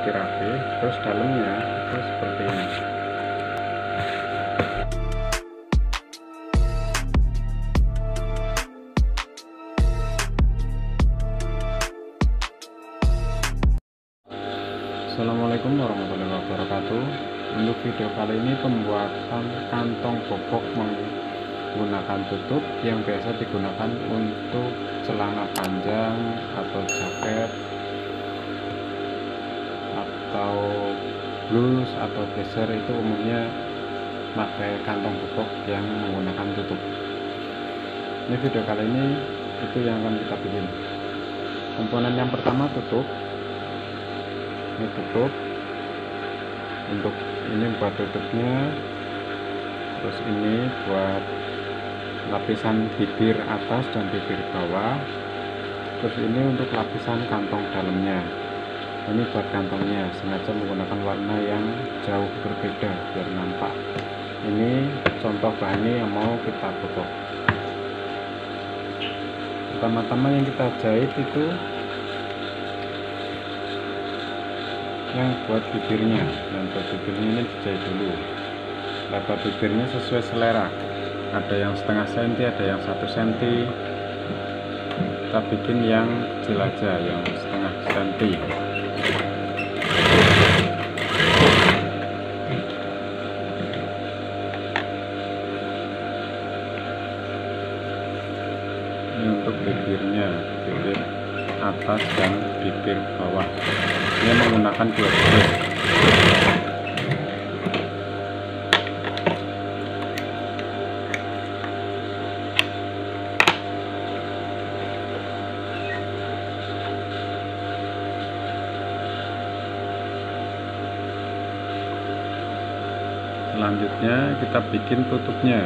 rapi, terus dalamnya itu seperti ini. Assalamualaikum warahmatullahi wabarakatuh. Untuk video kali ini pembuatan kantong bobok menggunakan tutup yang biasa digunakan untuk celana panjang atau jaket atau blus atau blazer, itu umumnya pakai kantong bobok yang menggunakan tutup. Ini video kali ini itu yang akan kita bikin. Komponen yang pertama tutup. Ini tutup, untuk ini buat tutupnya, terus ini buat lapisan bibir atas dan bibir bawah, terus ini untuk lapisan kantong dalamnya. Ini buat kantongnya, sengaja menggunakan warna yang jauh berbeda biar nampak. Ini contoh bahannya yang mau kita bobok. Pertama-tama yang kita jahit itu yang buat bibirnya. Yang buat bibirnya ini dijahit dulu. Lebar bibirnya sesuai selera, ada yang setengah senti, ada yang 1 senti. Kita bikin yang kecil aja, yang setengah senti. Ini untuk bibirnya, bibir atas dan bibir bawah. Ini menggunakan 2 bibir. Selanjutnya kita bikin tutupnya.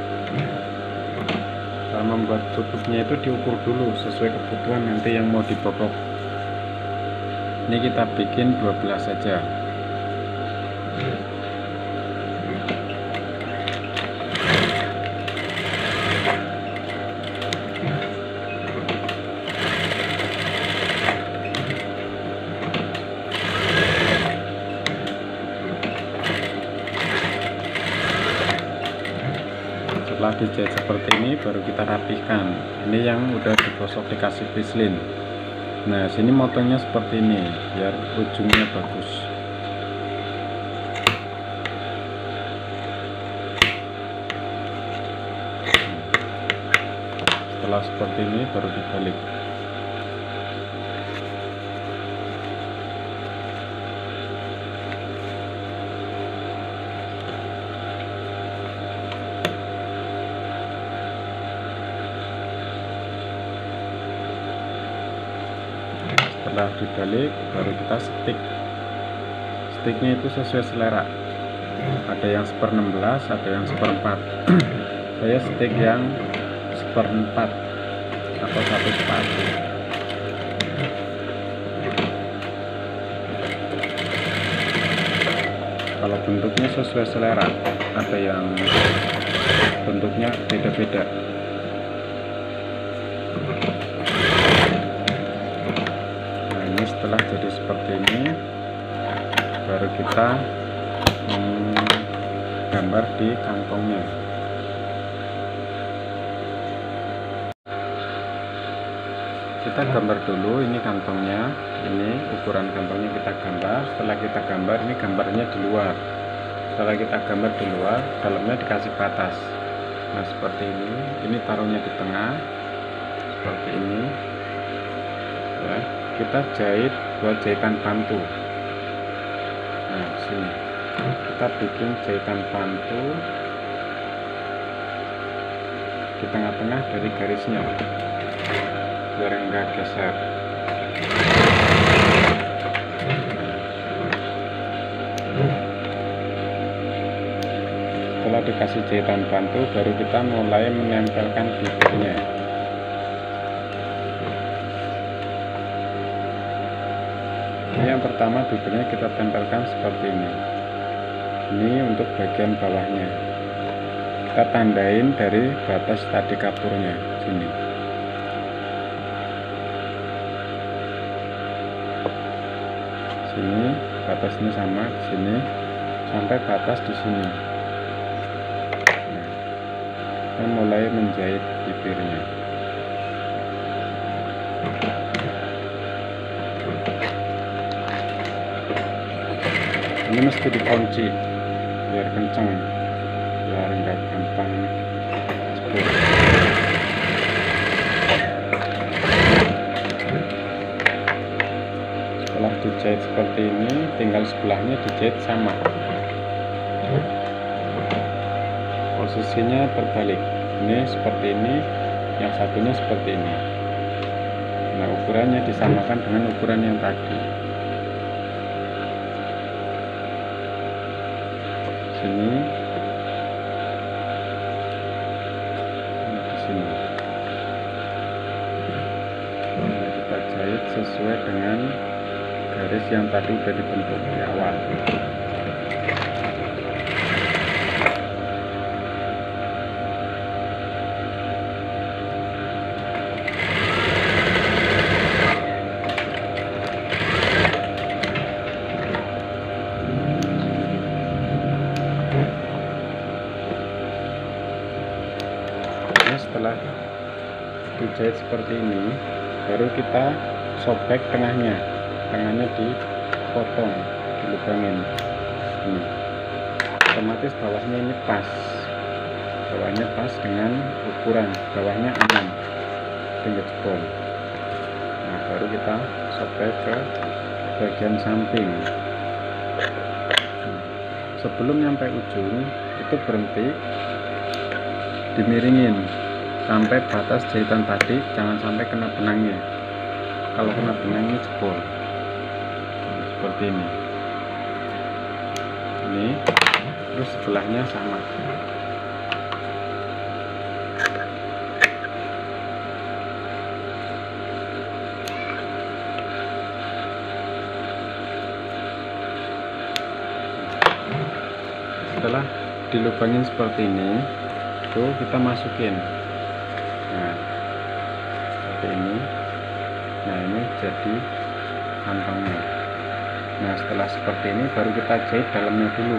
Cara membuat tutupnya itu diukur dulu sesuai kebutuhan nanti yang mau dibobok. Ini kita bikin 12 saja. Setelah dijahit seperti ini baru kita rapihkan. Ini yang udah digosok dikasih pislin. Nah, sini motongnya seperti ini biar ujungnya bagus. Setelah seperti ini baru dibalik. Setelah dibalik baru kita stick. Sticknya itu sesuai selera, ada yang 1/16, ada yang 1/4. Saya stick yang 1/4 atau 1/4. Kalau bentuknya sesuai selera, ada yang bentuknya beda-beda. Setelah jadi seperti ini baru kita gambar di kantongnya. Kita gambar dulu ini kantongnya, ini ukuran kantongnya kita gambar. Setelah kita gambar, ini gambarnya di luar. Setelah kita gambar di luar, dalamnya dikasih batas. Nah seperti ini taruhnya di tengah seperti ini ya. Kita jahit buat jahitan bantu. Nah sini kita bikin jahitan bantu di tengah-tengah dari garisnya biar enggak geser. Setelah dikasih jahitan bantu baru kita mulai menempelkan bibirnya. Ini yang pertama, bibirnya kita tempelkan seperti ini. Ini untuk bagian bawahnya. Kita tandain dari batas tadi kapurnya sini. sini, batasnya sama di sini sampai batas di sini. Nah, saya mulai menjahit bibirnya. Ini mesti dikunci biar kenceng, biar nggak gampang jebol. Setelah dijahit seperti ini, tinggal sebelahnya dijahit sama, posisinya terbalik. Ini seperti ini, yang satunya seperti ini. Nah, ukurannya disamakan dengan ukuran yang tadi. Sini, di sini. Nah, kita jahit sesuai dengan garis yang tadi sudah dibentuk di awal. Setelah dijahit seperti ini, baru kita sobek tengahnya dipotong, dilubangin ini. Otomatis bawahnya ini pas, dengan ukuran, bawahnya aman, tinggal jebol. Nah, baru kita sobek ke bagian samping. Sebelum nyampe ujung itu berhenti, dimiringin sampai batas jahitan tadi, jangan sampai kena benangnya. Kalau kena benangnya jebol. Seperti ini. Terus sebelahnya sama. Setelah dilubangin seperti ini, itu kita masukin. Nah, seperti ini. Nah, ini jadi kantongnya. Nah, setelah seperti ini baru kita jahit dalamnya dulu.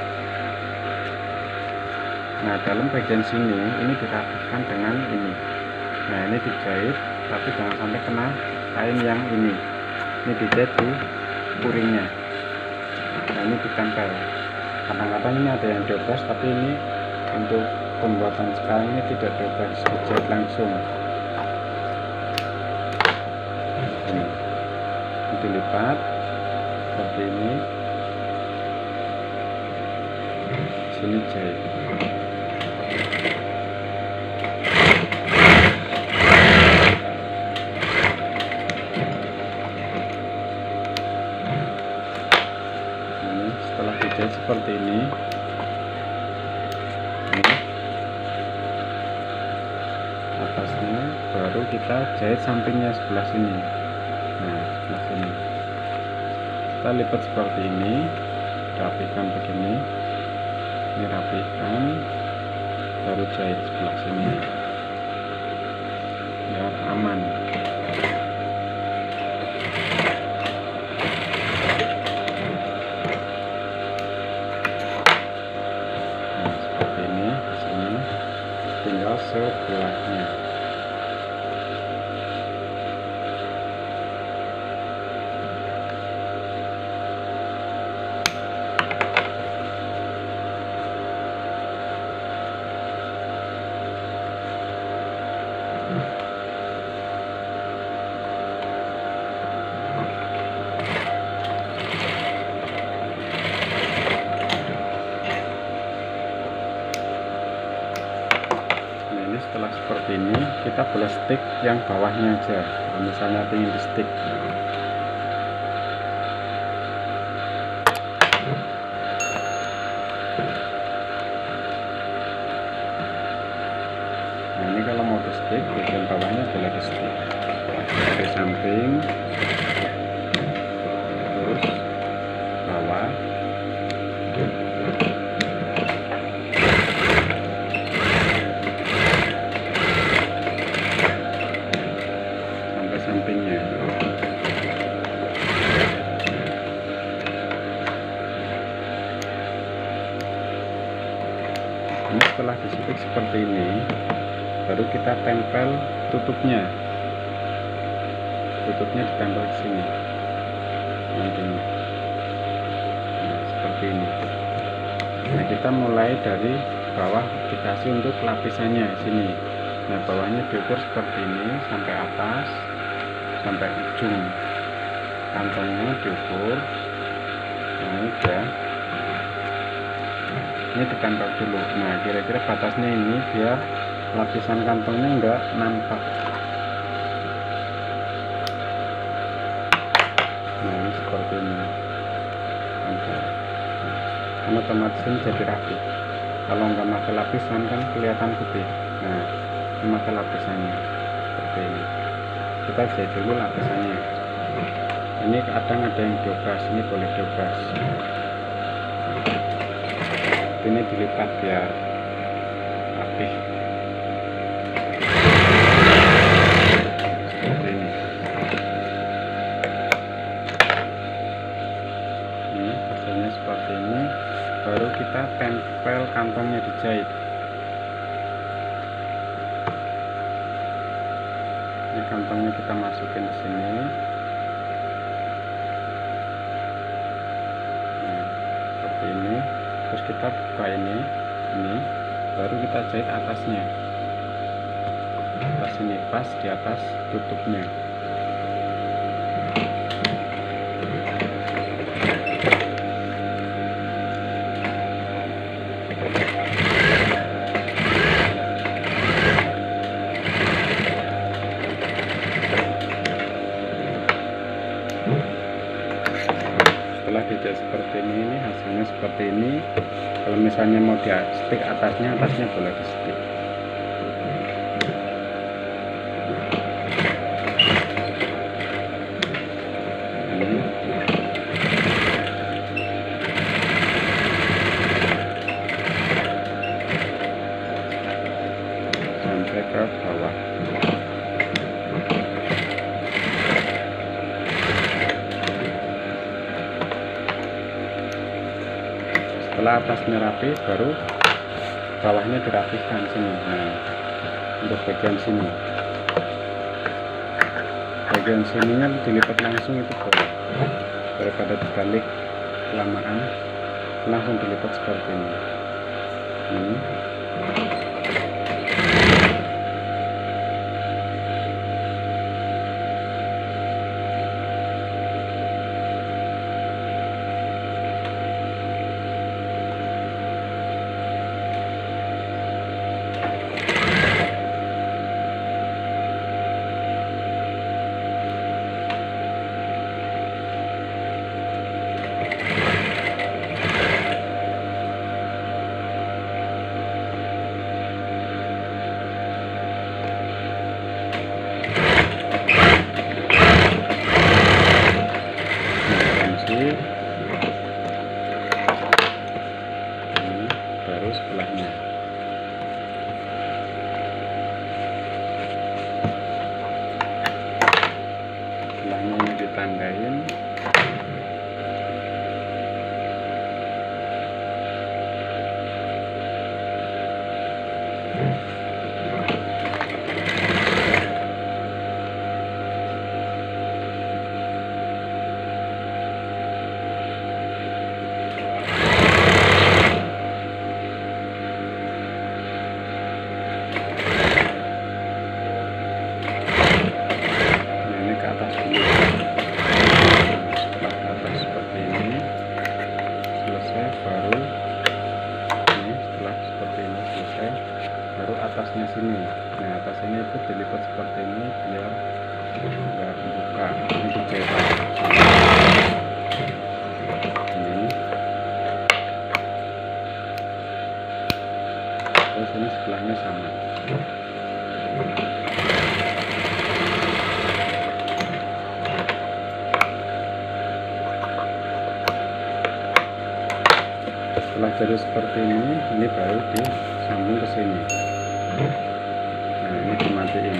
Nah, dalam bagian sini ini dirapihkan dengan ini. Nah, ini dijahit tapi jangan sampai kena kain yang ini. Ini dijahit di puringnya. Nah, ini ditempel. Kadang-kadang ini ada yang diobras, tapi ini untuk pembuatan sekarang ini tidak diobras, dijahit langsung. Ini dilipat seperti ini, sini jahit. Ini setelah dijahit seperti ini, atasnya baru kita jahit sampingnya sebelah sini. Nah, sebelah sini kita lipat seperti ini, rapikan begini, ini rapikan, baru jahit sebelah sini biar aman. Nah, seperti ini, di sini tinggal sebelahnya. Setelah seperti ini, kita boleh stick yang bawahnya aja. Kalau misalnya ingin di stick, nah ini kalau mau di stick, bagian bawahnya boleh di stick dari samping, terus bawah, sampingnya. setelah disipit seperti ini, baru kita tempel tutupnya ditempel ke sini nantinya. Nah, seperti ini. Nah, kita mulai dari bawah, dikasih untuk lapisannya sini. Nah, bawahnya diukur seperti ini sampai atas, sampai ujung kantongnya diukur. Nah, ini ditempel dulu. Nah, kira-kira batasnya ini biar lapisan kantongnya enggak nampak. Nah, ini seperti ini. Kan otomatis ini jadi rapi. Kalau nggak pakai lapisan kan kelihatan putih. Nah, memakai lapisannya seperti ini. Kita jahit dulu lapisannya. Ini kadang ada yang diobras, ini boleh diobras. Ini dilipat biar rapih. Seperti ini. Ini hasilnya seperti ini. Baru kita tempel kantongnya, dijahit. Ini kantongnya kita masukin ke sini. Nah, seperti ini. Terus kita buka ini, baru kita jahit atasnya. Atas ini pas di atas tutupnya. Setelah dijahit seperti ini, hasilnya seperti ini. Kalau misalnya mau di stick atasnya boleh di stick. Sampai ke bawah. Setelah atasnya rapi, baru bawahnya dirapihkan sini. Nah, untuk bagian sini, sininya dilipat langsung itu boleh, daripada dibalik kelamaan, langsung dilipat seperti ini. Baru sebelahnya. Sebelahnya ini ditandain. Atasnya sini. Nah, atas ini itu dilipat seperti ini biar enggak buka. Ini dijahit ini. Terus ini sebelahnya sama. Setelah jadi seperti ini baru disambung ke sini. Nah, ini dimatiin.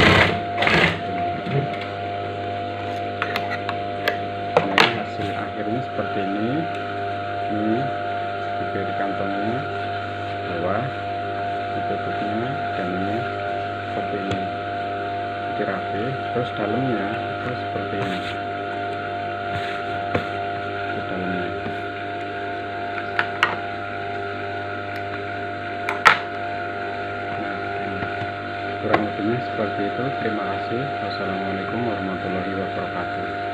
Nah, hasil akhirnya seperti ini. Ini bibir kantongnya bawah, tutupnya, dan ini seperti ini, jadi rapi. Terus dalamnya itu seperti ini, itu dalamnya. Nah, ini kurang lebihnya seperti itu. Terima kasih. Wassalamualaikum warahmatullahi wabarakatuh.